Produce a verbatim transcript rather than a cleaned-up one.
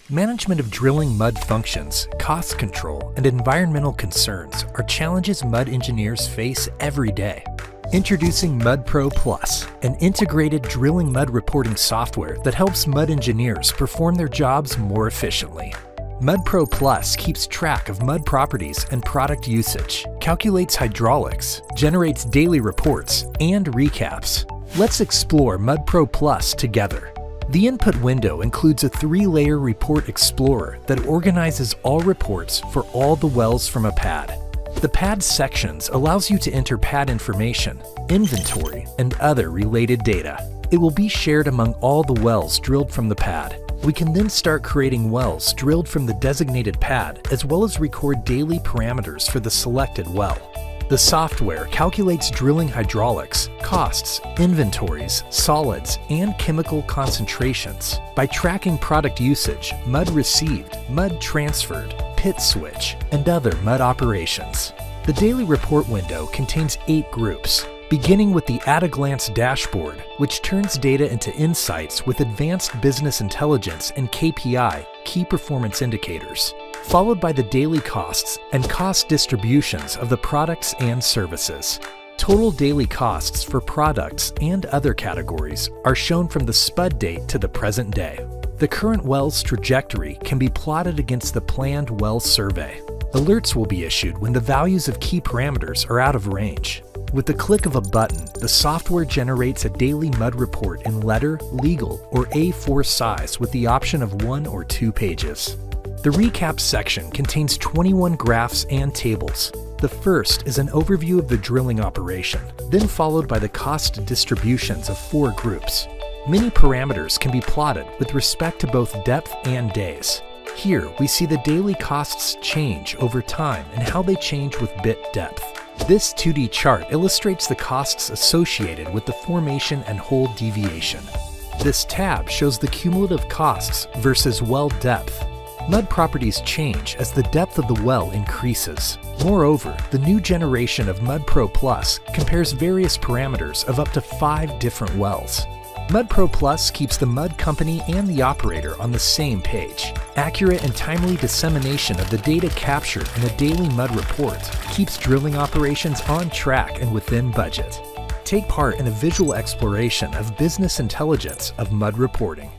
Management of drilling mud functions, cost control, and environmental concerns are challenges mud engineers face every day. Introducing MUDPRO Plus, an integrated drilling mud reporting software that helps mud engineers perform their jobs more efficiently. MUDPRO Plus keeps track of mud properties and product usage, calculates hydraulics, generates daily reports, and recaps. Let's explore MUDPRO Plus together. The input window includes a three-layer report explorer that organizes all reports for all the wells from a pad. The pad sections allows you to enter pad information, inventory, and other related data. It will be shared among all the wells drilled from the pad. We can then start creating wells drilled from the designated pad, as well as record daily parameters for the selected well. The software calculates drilling hydraulics, costs, inventories, solids, and chemical concentrations by tracking product usage, mud received, mud transferred, pit switch, and other mud operations. The daily report window contains eight groups, beginning with the at-a-glance dashboard, which turns data into insights with advanced business intelligence and K P I, key performance indicators, followed by the daily costs and cost distributions of the products and services. Total daily costs for products and other categories are shown from the spud date to the present day. The current well's trajectory can be plotted against the planned well survey. Alerts will be issued when the values of key parameters are out of range. With the click of a button, the software generates a daily mud report in letter, legal, or A four size with the option of one or two pages. The recap section contains twenty-one graphs and tables. The first is an overview of the drilling operation, then followed by the cost distributions of four groups. Many parameters can be plotted with respect to both depth and days. Here, we see the daily costs change over time and how they change with bit depth. This two D chart illustrates the costs associated with the formation and hole deviation. This tab shows the cumulative costs versus well depth. Mud properties change as the depth of the well increases. Moreover, the new generation of MUDPRO Plus compares various parameters of up to five different wells. MUDPRO Plus keeps the mud company and the operator on the same page. Accurate and timely dissemination of the data captured in a daily mud report keeps drilling operations on track and within budget. Take part in a visual exploration of business intelligence of mud reporting.